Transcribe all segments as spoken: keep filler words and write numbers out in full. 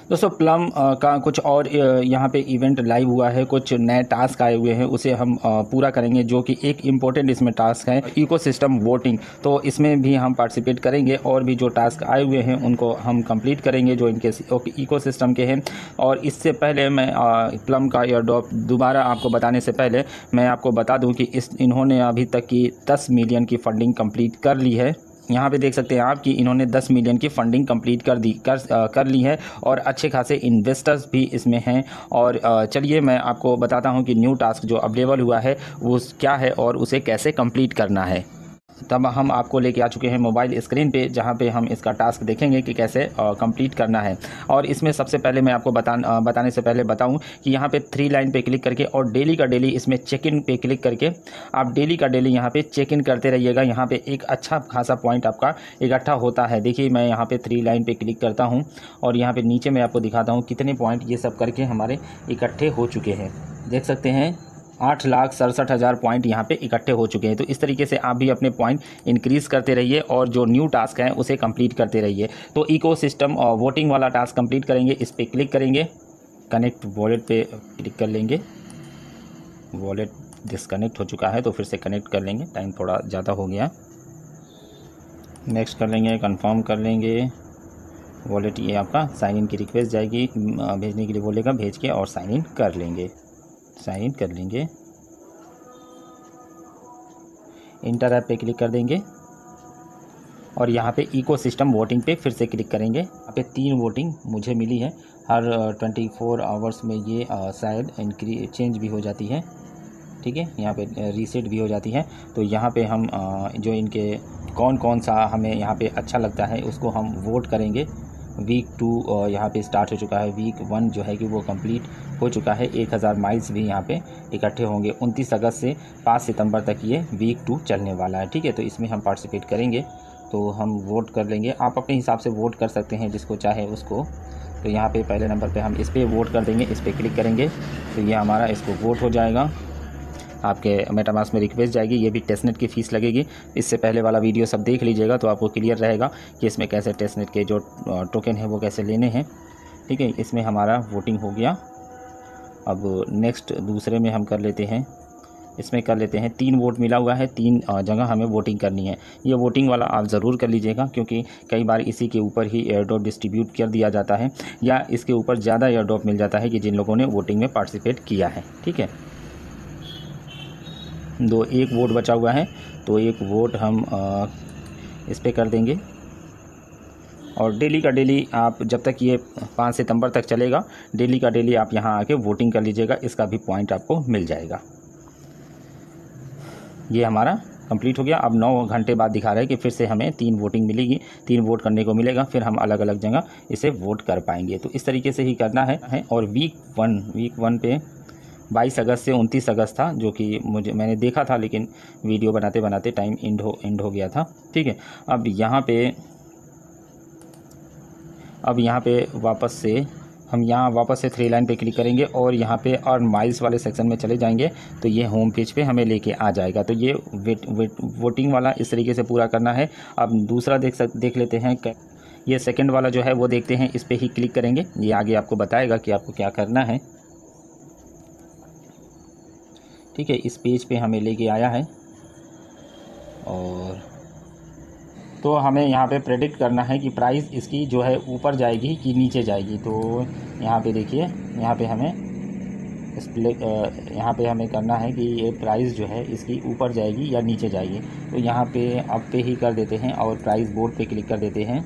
दोस्तों प्लम का कुछ और यहाँ पे इवेंट लाइव हुआ है, कुछ नए टास्क आए हुए हैं, उसे हम पूरा करेंगे, जो कि एक इम्पोर्टेंट इसमें टास्क है इकोसिस्टम वोटिंग। तो इसमें भी हम पार्टिसिपेट करेंगे और भी जो टास्क आए हुए हैं उनको हम कंप्लीट करेंगे जो इनके इकोसिस्टम के हैं। और इससे पहले मैं प्लम का एयरड्रॉप दोबारा आपको बताने से पहले मैं आपको बता दूँ कि इस इन्होंने अभी तक की दस मिलियन की फंडिंग कंप्लीट कर ली है। यहाँ पे देख सकते हैं आप कि इन्होंने दस मिलियन की फंडिंग कंप्लीट कर दी कर कर ली है और अच्छे खासे इन्वेस्टर्स भी इसमें हैं। और चलिए मैं आपको बताता हूँ कि न्यू टास्क जो अवेलेबल हुआ है वो क्या है और उसे कैसे कंप्लीट करना है। तब हम आपको लेके आ चुके हैं मोबाइल स्क्रीन पे, जहाँ पे हम इसका टास्क देखेंगे कि कैसे कंप्लीट करना है। और इसमें सबसे पहले मैं आपको बता बताने से पहले बताऊं कि यहाँ पे थ्री लाइन पे क्लिक करके और डेली का डेली इसमें चेक इन पे क्लिक करके आप डेली का डेली यहाँ पे चेक इन करते रहिएगा। यहाँ पे एक अच्छा खासा पॉइंट आपका इकट्ठा होता है। देखिए मैं यहाँ पे थ्री लाइन पे क्लिक करता हूँ और यहाँ पे नीचे मैं आपको दिखाता हूँ कितने पॉइंट ये सब करके हमारे इकट्ठे हो चुके हैं। देख सकते हैं आठ लाख सड़सठ हज़ार पॉइंट यहाँ पे इकट्ठे हो चुके हैं। तो इस तरीके से आप भी अपने पॉइंट इंक्रीज़ करते रहिए और जो न्यू टास्क है उसे कंप्लीट करते रहिए। तो इकोसिस्टम और वोटिंग वाला टास्क कंप्लीट करेंगे, इस पर क्लिक करेंगे, कनेक्ट वॉलेट पे क्लिक कर लेंगे। वॉलेट डिसकनेक्ट हो चुका है तो फिर से कनेक्ट कर लेंगे, टाइम थोड़ा ज़्यादा हो गया। नेक्स्ट कर लेंगे, कंफर्म कर लेंगे। वॉलेट ये आपका साइन इन की रिक्वेस्ट जाएगी, भेजने के लिए बोलेगा, भेज के और साइन इन कर लेंगे। साइन इन कर लेंगे, इंटर ऐप पे क्लिक कर देंगे और यहाँ पे इकोसिस्टम वोटिंग पे फिर से क्लिक करेंगे। यहाँ पे तीन वोटिंग मुझे मिली है, हर ट्वेंटी फोर आवर्स में ये शायद इंक्री चेंज भी हो जाती है। ठीक है, यहाँ पे रीसेट भी हो जाती है। तो यहाँ पे हम जो इनके कौन कौन सा हमें यहाँ पे अच्छा लगता है उसको हम वोट करेंगे। वीक टू यहाँ पे स्टार्ट हो चुका है, वीक वन जो है कि वो कंप्लीट हो चुका है। एक हज़ार माइल्स भी यहाँ पे इकट्ठे होंगे। उनतीस अगस्त से पाँच सितंबर तक ये वीक टू चलने वाला है। ठीक है, तो इसमें हम पार्टिसिपेट करेंगे, तो हम वोट कर लेंगे। आप अपने हिसाब से वोट कर सकते हैं जिसको चाहे उसको। तो यहाँ पे पहले नंबर पे हम इस पर वोट कर देंगे, इस पर क्लिक करेंगे तो ये हमारा इसको वोट हो जाएगा। आपके मेटामास्क में रिक्वेस्ट जाएगी, ये भी टेस्टनेट की फ़ीस लगेगी। इससे पहले वाला वीडियो सब देख लीजिएगा तो आपको क्लियर रहेगा कि इसमें कैसे टेस्टनेट के जो टोकन है वो कैसे लेने हैं। ठीक है, इसमें हमारा वोटिंग हो गया। अब नेक्स्ट दूसरे में हम कर लेते हैं, इसमें कर लेते हैं। तीन वोट मिला हुआ है, तीन जगह हमें वोटिंग करनी है। ये वोटिंग वाला आप ज़रूर कर लीजिएगा क्योंकि कई बार इसी के ऊपर ही एयरड्रॉप डिस्ट्रीब्यूट कर दिया जाता है या इसके ऊपर ज़्यादा एयरड्रॉप मिल जाता है कि जिन लोगों ने वोटिंग में पार्टिसिपेट किया है। ठीक है, दो एक वोट बचा हुआ है तो एक वोट हम आ, इस पे कर देंगे। और डेली का डेली आप जब तक ये पाँच सितंबर तक चलेगा, डेली का डेली आप यहाँ आके वोटिंग कर लीजिएगा, इसका भी पॉइंट आपको मिल जाएगा। ये हमारा कंप्लीट हो गया। अब नौ घंटे बाद दिखा रहा है कि फिर से हमें तीन वोटिंग मिलेगी, तीन वोट करने को मिलेगा, फिर हम अलग अलग जगह इसे वोट कर पाएंगे। तो इस तरीके से ही करना है। और वीक वन वीक वन पे बाईस अगस्त से उनतीस अगस्त था, जो कि मुझे मैंने देखा था लेकिन वीडियो बनाते बनाते टाइम एंड हो एंड हो गया था। ठीक है, अब यहाँ पे अब यहाँ पे वापस से हम यहाँ वापस से थ्री लाइन पे क्लिक करेंगे और यहाँ पे अर्न माइल्स वाले सेक्शन में चले जाएंगे तो ये होम पेज पे हमें लेके आ जाएगा। तो ये वेट वेट वोटिंग वाला इस तरीके से पूरा करना है। अब दूसरा देख सक देख लेते हैं, ये सेकंड वाला जो है वो देखते हैं। इस पर ही क्लिक करेंगे, ये आगे आपको बताएगा कि आपको क्या करना है। ठीक है, इस पेज पे हमें लेके आया है और तो हमें यहाँ पे प्रेडिक्ट करना है कि प्राइस इसकी जो है ऊपर जाएगी कि नीचे जाएगी। तो यहाँ पे देखिए, यहाँ पे हमें इस यहाँ पे हमें करना है कि ये प्राइस जो है इसकी ऊपर जाएगी या नीचे जाएगी। तो यहाँ पे अप पे ही कर देते हैं और प्राइस बोर्ड पे क्लिक कर देते हैं।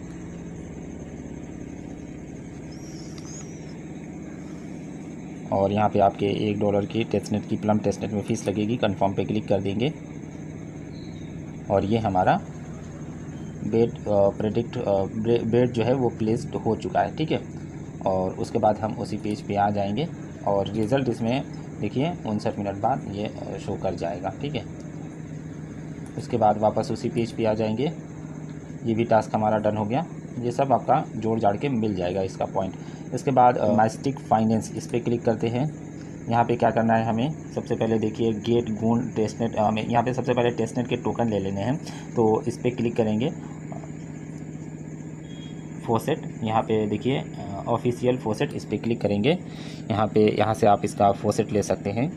और यहाँ पे आपके एक डॉलर की टेस्टनेट की प्लम टेस्टनेट में फ़ीस लगेगी, कंफर्म पे क्लिक कर देंगे और ये हमारा बेट प्रेडिक्ट बेट जो है वो प्लेस्ड हो चुका है। ठीक है, और उसके बाद हम उसी पेज पे आ जाएंगे और रिज़ल्ट इसमें देखिए उनसठ मिनट बाद ये शो कर जाएगा। ठीक है, उसके बाद वापस उसी पेज पे आ जाएंगे। ये भी टास्क हमारा डन हो गया। ये सब आपका जोड़ जाड़ के मिल जाएगा इसका पॉइंट। इसके बाद माइस्टिक फाइनेंस, इस पर क्लिक करते हैं। यहाँ पे क्या करना है हमें, सबसे पहले देखिए गेट गून टेस्टनेट, हमें यहाँ पे सबसे पहले टेस्टनेट के टोकन ले लेने हैं। तो इस पर क्लिक करेंगे, फोसेट, यहाँ पे देखिए ऑफिशियल फॉसेट, इस पर क्लिक करेंगे। यहाँ पे यहाँ से आप इसका फॉसेट ले सकते हैं।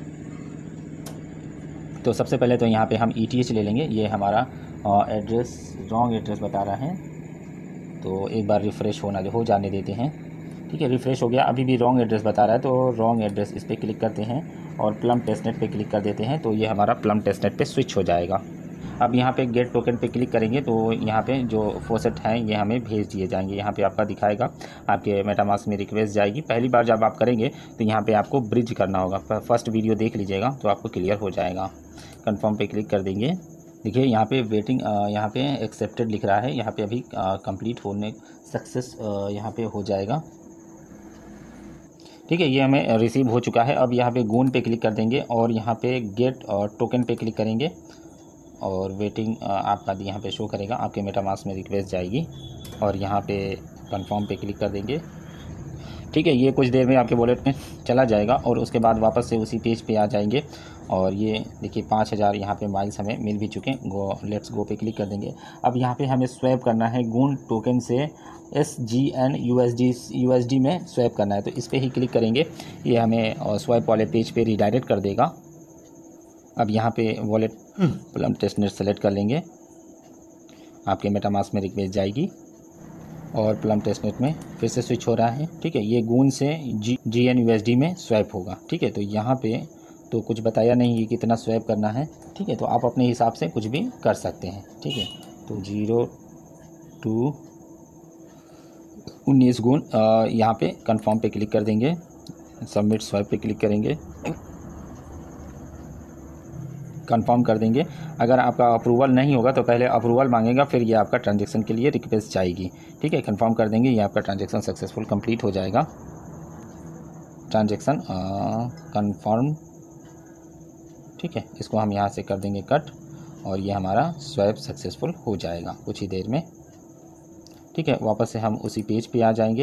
तो सबसे पहले तो यहाँ पे हम ई टी एच ले लेंगे। ये हमारा एड्रेस रॉन्ग एड्रेस बता रहा है, तो एक बार रिफ़्रेश होना हो जाने देते हैं। ठीक है, रिफ़्रेश हो गया, अभी भी रॉन्ग एड्रेस बता रहा है, तो रॉन्ग एड्रेस इस पर क्लिक करते हैं और प्लम टेस्टनेट पे क्लिक कर देते हैं। तो ये हमारा प्लम टेस्टनेट पे स्विच हो जाएगा। अब यहाँ पे गेट टोकन पे क्लिक करेंगे तो यहाँ पे जो फॉसेट हैं ये हमें भेज दिए जाएंगे। यहाँ पे आपका दिखाएगा, आपके मेटामास्क में रिक्वेस्ट जाएगी। पहली बार जब आप करेंगे तो यहाँ पे आपको ब्रिज करना होगा। फर्स्ट वीडियो देख लीजिएगा तो आपको क्लियर हो जाएगा। कंफर्म पे क्लिक कर देंगे। देखिए यहाँ पे वेटिंग, यहाँ पे एक्सेप्टेड लिख रहा है, यहाँ पे अभी कंप्लीट होने सक्सेस यहाँ पे हो जाएगा। ठीक है, ये हमें रिसीव हो चुका है। अब यहाँ पे गोन पे क्लिक कर देंगे और यहाँ पे गेट और टोकन पे क्लिक करेंगे और वेटिंग आपका यहाँ पे शो करेगा, आपके मेटामास्क में रिक्वेस्ट जाएगी और यहाँ पे कंफर्म पे क्लिक कर देंगे। ठीक है, ये कुछ देर में आपके वॉलेट में चला जाएगा और उसके बाद वापस से उसी पेज पे आ जाएंगे। और ये देखिए पाँच हज़ार यहाँ पे माइल्स हमें मिल भी चुके हैं। गो लेट्स गो पे क्लिक कर देंगे। अब यहाँ पे हमें स्वैप करना है गून टोकन से S G N U S D U S D में स्वैप करना है, तो इस पर ही क्लिक करेंगे। ये हमें स्वैप वाले पेज पे रिडायरेक्ट कर देगा। अब यहाँ पे वॉलेट प्लम टेस्टनेट सेलेक्ट कर लेंगे, आपके मेटामास्क में रिक्वेस्ट जाएगी और प्लम टेस्टनेट में फिर से स्विच हो रहा है। ठीक है, ये गून से G G N U S D में स्वैप होगा। ठीक है, तो यहाँ पे तो कुछ बताया नहीं कि कितना स्वैप करना है। ठीक है, तो आप अपने हिसाब से कुछ भी कर सकते हैं। ठीक है, तो जीरो टू उन्नीस गुण यहाँ पे कंफर्म पे क्लिक कर देंगे, सबमिट स्वैप पे क्लिक करेंगे, कंफर्म कर देंगे। अगर आपका अप्रूवल नहीं होगा तो पहले अप्रूवल मांगेगा, फिर ये आपका ट्रांजैक्शन के लिए रिक्वेस्ट जाएगी। ठीक है, कंफर्म कर देंगे, ये आपका ट्रांजैक्शन सक्सेसफुल कंप्लीट हो जाएगा। Transaction confirm. ठीक है, इसको हम यहाँ से कर देंगे कट और ये हमारा स्वैप सक्सेसफुल हो जाएगा कुछ ही देर में। ठीक है, वापस से हम उसी पेज पे आ जाएंगे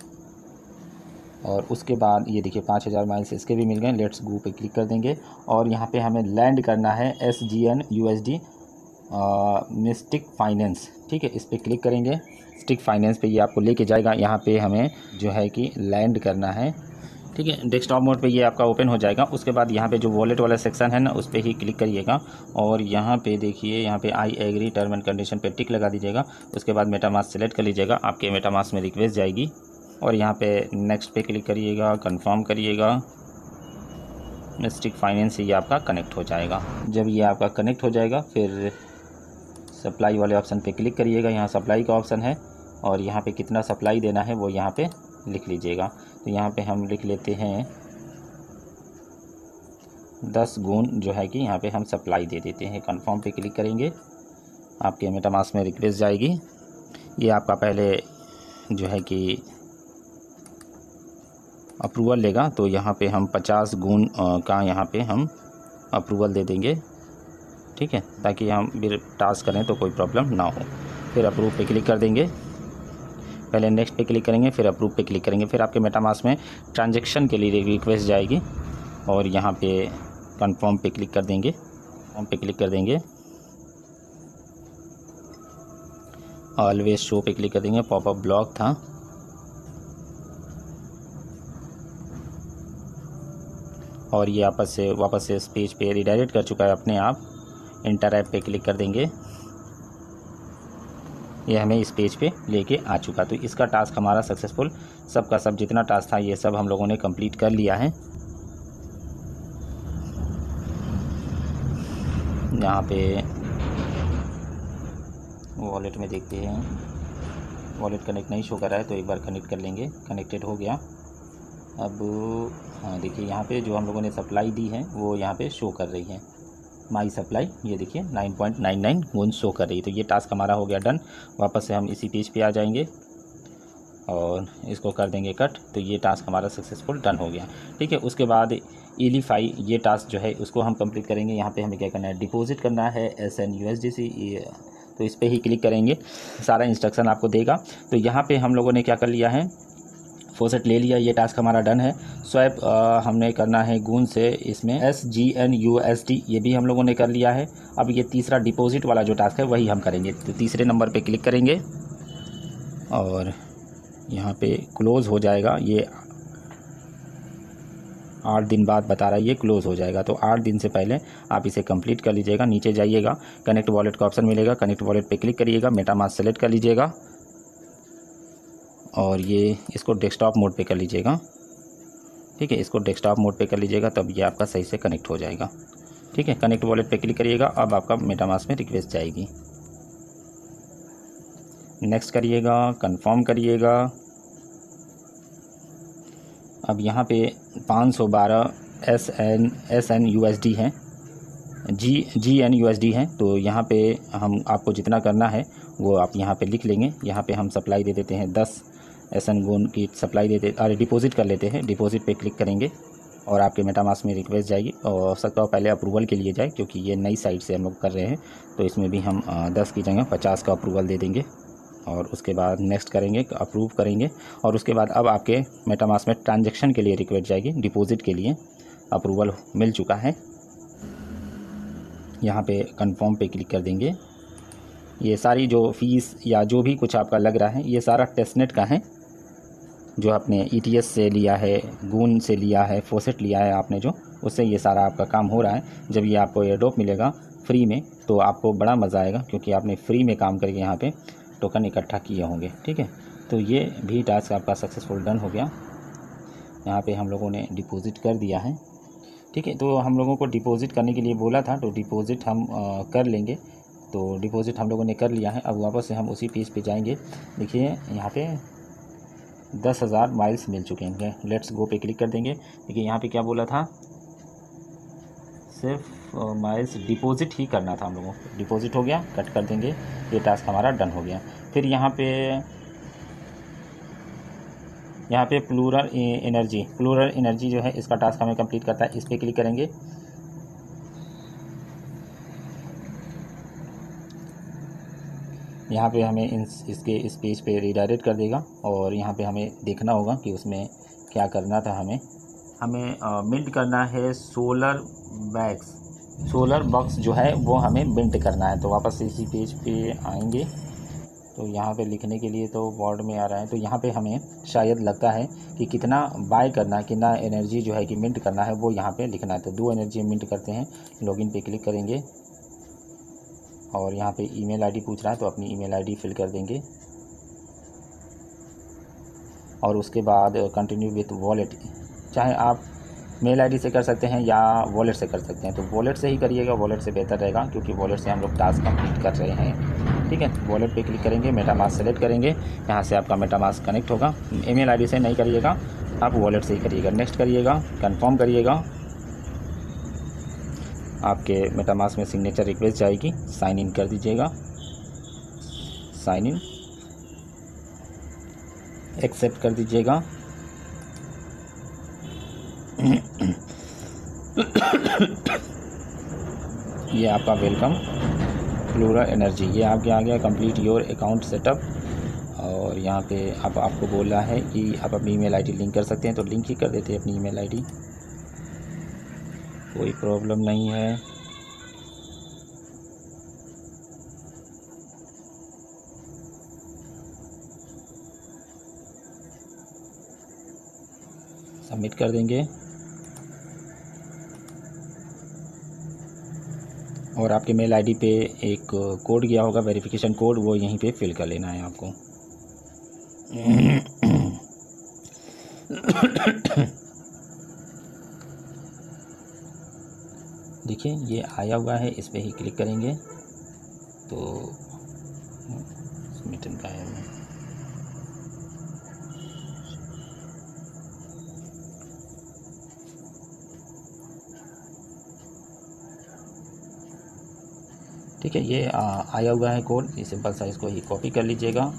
और उसके बाद ये देखिए पाँच हज़ार माइल्स इसके भी मिल गए। लेट्स गो पे क्लिक कर देंगे और यहाँ पे हमें लैंड करना है S G N U S D Mystic Finance. ठीक है, इस पर क्लिक करेंगे। स्टिक फाइनेंस पे ये आपको लेके जाएगा। यहाँ पे हमें जो है कि लैंड करना है। ठीक है, डेस्कटॉप मोड पे ये आपका ओपन हो जाएगा। उसके बाद यहाँ पे जो वॉलेट वाला सेक्शन है ना, उस पर ही क्लिक करिएगा और यहाँ पे देखिए, यहाँ पे I agree term and condition पे टिक लगा दीजिएगा। उसके बाद मेटामास्क सेलेक्ट कर लीजिएगा, आपके मेटामास्क में रिक्वेस्ट जाएगी और यहाँ पे नेक्स्ट पे क्लिक करिएगा, कंफर्म करिएगा। मिस्टिक फाइनेंस से ये आपका कनेक्ट हो जाएगा। जब ये आपका कनेक्ट हो जाएगा फिर सप्लाई वाले ऑप्शन पे क्लिक करिएगा। यहाँ सप्लाई का ऑप्शन है और यहाँ पे कितना सप्लाई देना है वो यहाँ पे लिख लीजिएगा। तो यहाँ पे हम लिख लेते हैं दस गुण जो है कि यहाँ पे हम सप्लाई दे देते हैं। कंफर्म पे क्लिक करेंगे, आपके मेटामास्क में रिक्वेस्ट जाएगी। ये आपका पहले जो है कि अप्रूवल लेगा, तो यहाँ पे हम पचास गुण का यहाँ पे हम अप्रूवल दे देंगे। ठीक है, ताकि हम फिर टास्क करें तो कोई प्रॉब्लम ना हो। फिर अप्रूव पे क्लिक कर देंगे। पहले नेक्स्ट पे क्लिक करेंगे, फिर अप्रूव पे क्लिक करेंगे। फिर आपके मेटामास्क में ट्रांजैक्शन के लिए रिक्वेस्ट जाएगी और यहाँ पे कंफर्म पे क्लिक कर देंगे। कंफर्म पे क्लिक कर देंगे, ऑलवेज शो पे क्लिक कर देंगे। पॉपअप ब्लॉक था, और ये आपस से वापस से इस पेज पे रिडायरेक्ट कर चुका है अपने आप। इंटर ऐप पे क्लिक कर देंगे, ये हमें इस पेज पे लेके आ चुका। तो इसका टास्क हमारा सक्सेसफुल, सबका सब जितना टास्क था ये सब हम लोगों ने कंप्लीट कर लिया है। यहाँ पे वॉलेट में देखते हैं, वॉलेट कनेक्ट नहीं शो कर रहा है, तो एक बार कनेक्ट कर लेंगे। कनेक्टेड हो गया। अब हाँ देखिए, यहाँ पे जो हम लोगों ने सप्लाई दी है वो यहाँ पे शो कर रही है, माई सप्लाई। ये देखिए nine point nine nine Goon show कर रही है। तो ये टास्क हमारा हो गया डन। वापस से हम इसी पेज पे आ जाएंगे और इसको कर देंगे कट। तो ये टास्क हमारा सक्सेसफुल डन हो गया। ठीक है, उसके बाद एलिफाई ये टास्क जो है उसको हम कंप्लीट करेंगे। यहाँ पे हमें क्या करना है, डिपॉजिट करना है S N U S D C, तो इस पर ही क्लिक करेंगे। सारा इंस्ट्रक्शन आपको देगा। तो यहाँ पे हम लोगों ने क्या कर लिया है, फॉसेट ले लिया। ये टास्क हमारा डन है। स्वैप हमने करना है गून से, इसमें S G N U S D, ये भी हम लोगों ने कर लिया है। अब ये तीसरा डिपॉजिट वाला जो टास्क है वही हम करेंगे। तो तीसरे नंबर पे क्लिक करेंगे और यहाँ पे क्लोज़ हो जाएगा। ये आठ दिन बाद बता रहा है ये क्लोज़ हो जाएगा, तो आठ दिन से पहले आप इसे कंप्लीट कर लीजिएगा। नीचे जाइएगा, कनेक्ट वॉलेट का ऑप्शन मिलेगा, कनेक्ट वॉलेट पे क्लिक करिएगा, मेटामास्क सेलेक्ट कर लीजिएगा और ये इसको डेस्कटॉप मोड पे कर लीजिएगा। ठीक है, इसको डेस्कटॉप मोड पे कर लीजिएगा, तब ये आपका सही से कनेक्ट हो जाएगा। ठीक है, कनेक्ट वॉलेट पे क्लिक करिएगा, अब आपका मेटामास्क में रिक्वेस्ट जाएगी। नेक्स्ट करिएगा, कंफर्म करिएगा। अब यहाँ पे पाँच सौ बारह S N S N U S D है, G G N U S D है। तो यहाँ पे हम आपको जितना करना है वो आप यहाँ पे लिख लेंगे। यहाँ पे हम सप्लाई दे देते हैं दस एस एन गोन की सप्लाई दे दे अरे डिपॉजिट कर लेते हैं। डिपॉजिट पे क्लिक करेंगे और आपके मेटामास्क में रिक्वेस्ट जाएगी और हो सकता हो पहले अप्रूवल के लिए जाए, क्योंकि ये नई साइट से हम लोग कर रहे हैं। तो इसमें भी हम दस की जगह पचास का अप्रूवल दे देंगे और उसके बाद नेक्स्ट करेंगे, अप्रूव करेंगे। और उसके बाद अब आपके मेटामास्क में ट्रांजैक्शन के लिए रिक्वेस्ट जाएगी। डिपॉजिट के लिए अप्रूवल मिल चुका है, यहाँ पे कंफर्म पे क्लिक कर देंगे। ये सारी जो फीस या जो भी कुछ आपका लग रहा है ये सारा टेस्टनेट का है, जो आपने ई टी एस से लिया है, गून से लिया है, फोसेट लिया है आपने जो, उससे ये सारा आपका काम हो रहा है। जब ये आपको एयरड्रॉप मिलेगा फ्री में तो आपको बड़ा मज़ा आएगा, क्योंकि आपने फ्री में काम करके यहाँ पे टोकन इकट्ठा किए होंगे। ठीक है, तो ये भी टास्क आपका सक्सेसफुल डन हो गया। यहाँ पे हम लोगों ने डिपॉजिट कर दिया है। ठीक है, तो हम लोगों को डिपॉजिट करने के लिए बोला था, तो डिपॉजिट हम आ, कर लेंगे। तो डिपॉजिट हम लोगों ने कर लिया है। अब वापस से हम उसी पेज पे जाएंगे। देखिए यहाँ पे दस हज़ार माइल्स मिल चुके हैं। लेट्स गो पे क्लिक कर देंगे। देखिए यहाँ पे क्या बोला था, सिर्फ माइल्स डिपॉजिट ही करना था हम लोगों को। डिपॉजिट हो गया, कट कर देंगे, ये टास्क हमारा डन हो गया। फिर यहाँ पे यहाँ पे प्लूरल एनर्जी प्लूरल एनर्जी जो है इसका टास्क हमें कंप्लीट करता है। इस पर क्लिक करेंगे। यहाँ पे हमें इन इसके इस पेज पे रीडायरेक्ट कर देगा और यहाँ पे हमें देखना होगा कि उसमें क्या करना था। हमें हमें मिंट करना है सोलर बैग्स, सोलर बॉक्स जो है वो हमें मिंट करना है। तो वापस इसी पेज पे आएंगे, तो यहाँ पे लिखने के लिए तो वर्ड में आ रहा है। तो यहाँ पे हमें शायद लगता है कि कितना बाय करना है, कितना एनर्जी जो है कि मिंट करना है वो यहाँ पे लिखना है। तो दो एनर्जी मिंट करते हैं। लॉगिन पे क्लिक करेंगे और यहाँ पे ईमेल आईडी पूछ रहा है, तो अपनी ईमेल आईडी फिल कर देंगे और उसके बाद कंटिन्यू विथ वॉलेट। चाहे आप मेल आईडी से कर सकते हैं या वॉलेट से कर सकते हैं, तो वॉलेट से ही करिएगा, वॉलेट से बेहतर रहेगा, क्योंकि वॉलेट से हम लोग टास्क कंप्लीट कर रहे हैं। ठीक है, वॉलेट पे क्लिक करेंगे, मेटामास्क सेलेक्ट करेंगे, यहाँ से आपका मेटामास्क कनेक्ट होगा। ईमेल आईडी से नहीं करिएगा, आप वॉलेट से ही करिएगा। नेक्स्ट करिएगा, कंफर्म करिएगा। आपके मेटामास्क में सिग्नेचर रिक्वेस्ट जाएगी, साइन इन कर दीजिएगा। साइन इन एक्सेप्ट कर दीजिएगा। ये आपका वेलकम प्लूरल एनर्जी, ये आपके आ गया कंप्लीट योर अकाउंट सेटअप। और यहाँ पे अब आप, आपको बोल रहा है कि आप अपनी ईमेल आईडी लिंक कर सकते हैं, तो लिंक ही कर देते हैं अपनी ईमेल आईडी, कोई प्रॉब्लम नहीं है। सबमिट कर देंगे और आपके मेल आईडी पे एक कोड गया होगा, वेरिफिकेशन कोड, वो यहीं पे फिल कर लेना है आपको। देखिए ये आया हुआ है, इस पे ही क्लिक करेंगे तो सबमिटन का है। ठीक है, ये आ, आया हुआ है कोड, ये सिंपल सा इसको ही कॉपी कर लीजिएगा।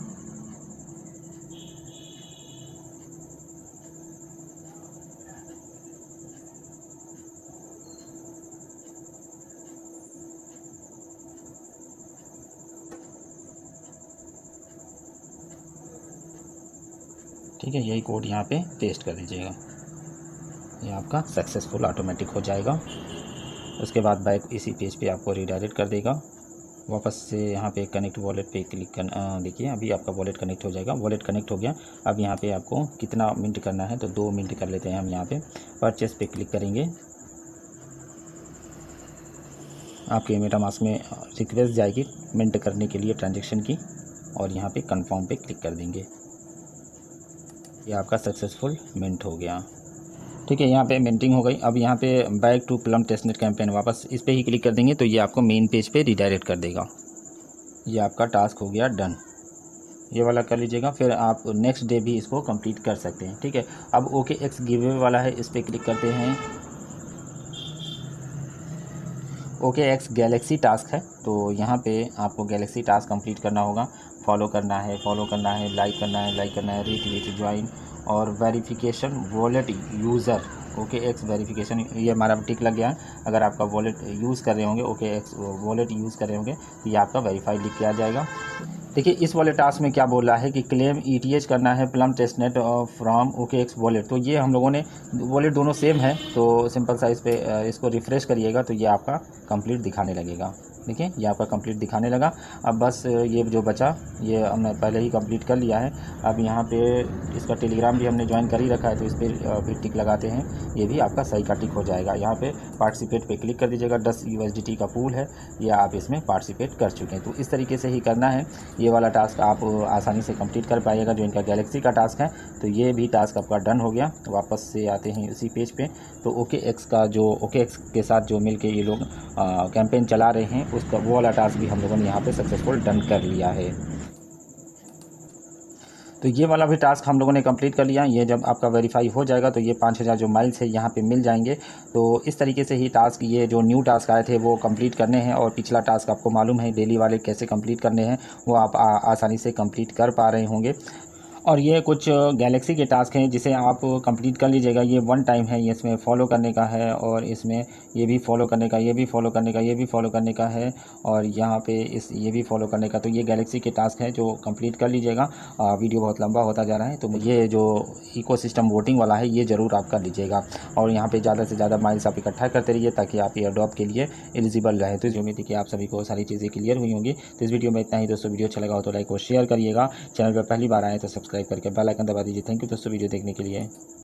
ठीक है, यही कोड यहाँ पे पेस्ट कर दीजिएगा, ये आपका सक्सेसफुल ऑटोमेटिक हो जाएगा। उसके बाद बैक इसी पेज पे आपको रीडायरेक्ट कर देगा। वापस से यहाँ पे कनेक्ट वॉलेट पे क्लिक करना। देखिए अभी आपका वॉलेट कनेक्ट हो जाएगा। वॉलेट कनेक्ट हो गया। अब यहाँ पे आपको कितना मिनट करना है, तो दो मिनट कर लेते हैं हम। यहाँ पे परचेस पे क्लिक करेंगे। आपके मेटामास्क में रिक्वेस्ट जाएगी मिंट करने के लिए ट्रांजेक्शन की, और यहाँ पे कंफर्म पे क्लिक कर देंगे। ये आपका सक्सेसफुल मिंट हो गया। ठीक है, यहाँ पे मिंटिंग हो गई। अब यहाँ पे back to Plume testnet campaign, वापस इस पर ही क्लिक कर देंगे तो ये आपको मेन पेज पे रिडायरेक्ट कर देगा। ये आपका टास्क हो गया डन। ये वाला कर लीजिएगा, फिर आप नेक्स्ट डे भी इसको कंप्लीट कर सकते हैं। ठीक है, अब ओके एक्स गिवे वाला है, इस पर क्लिक करते हैं। ओके एक्स गैलेक्सी टास्क है, तो यहाँ पे आपको गैलेक्सी टास्क कंप्लीट करना होगा। फॉलो करना है, फॉलो करना है, लाइक करना है, लाइक करना है, रीट्वीट, ज्वाइन और verification wallet user. OKX verification, ये हमारा टिक लग गया है। अगर आपका वॉलेट यूज़ कर रहे होंगे, ओके एक्स वॉलेट यूज़ कर रहे होंगे, तो ये आपका वेरीफाई लिख के आ जाएगा। देखिए इस वॉलेट टास्क में क्या बोल रहा है कि क्लेम ईटीएच करना है Plume testnet from OKX wallet. तो ये हम लोगों ने वॉलेट दोनों सेम है, तो सिंपल सा इस पे इसको रिफ़्रेश करिएगा तो ये आपका कंप्लीट दिखाने लगेगा। देखिए ये आपका कंप्लीट दिखाने लगा। अब बस ये जो बचा ये हमने पहले ही कंप्लीट कर लिया है। अब यहाँ पे इसका टेलीग्राम भी हमने ज्वाइन कर ही रखा है, तो इस पर फिर टिक लगाते हैं। ये भी आपका सही का टिक हो जाएगा। यहाँ पे पार्टिसिपेट पे क्लिक कर दीजिएगा। दस यू एस डी टी का पूल है, ये आप इसमें पार्टिसिपेट कर चुके हैं। तो इस तरीके से ही करना है। ये वाला टास्क आप आसानी से कंप्लीट कर पाइएगा, जो इनका गैलेक्सी का टास्क है। तो ये भी टास्क आपका डन हो गया। वापस से आते हैं उसी पेज पे। तो ओके एक्स का जो ओके एक्स के साथ जो मिलके ये लोग कैंपेन चला रहे हैं, उसका वो वाला टास्क भी हम लोगों ने यहाँ पे सक्सेसफुल डन कर लिया है। तो ये वाला भी टास्क हम लोगों ने कंप्लीट कर लिया। ये जब आपका वेरीफाई हो जाएगा तो ये पाँच हज़ार जो माइल्स है यहाँ पे मिल जाएंगे। तो इस तरीके से ही टास्क, ये जो न्यू टास्क आए थे वो कंप्लीट करने हैं। और पिछला टास्क आपको मालूम है डेली वाले कैसे कंप्लीट करने हैं, वो आप आ, आसानी से कंप्लीट कर पा रहे होंगे। और ये कुछ गैलेक्सी के टास्क हैं जिसे आप कंप्लीट कर लीजिएगा। ये वन टाइम है, ये इसमें फॉलो करने का है, और इसमें ये भी फॉलो करने का, ये भी फॉलो करने का, ये भी फॉलो करने का है, और यहाँ पे इस ये भी फॉलो करने का। तो ये गैलेक्सी के टास्क हैं जो कंप्लीट कर लीजिएगा। वीडियो बहुत लंबा होता जा रहा है, तो ये जो इकोसिस्टम वोटिंग वाला है ये ज़रूर आप कर लीजिएगा। और यहाँ पर ज़्यादा से ज़्यादा माइल्स आप इकट्ठा करते रहिए ताकि आप एयर ड्रॉप के लिए एलिजिबल रहे। तो जो उम्मीद है कि आप सभी को सारी चीज़ें क्लियर हुई होंगी। तो इस वीडियो में इतना ही दोस्तों। वीडियो अच्छा लगा हो तो लाइक और शेयर करिएगा। चैनल पर पहली बार आए तो सब्सक्राइब करके बेल आइकन दबा दीजिए। थैंक यू दोस्तों वीडियो देखने के लिए।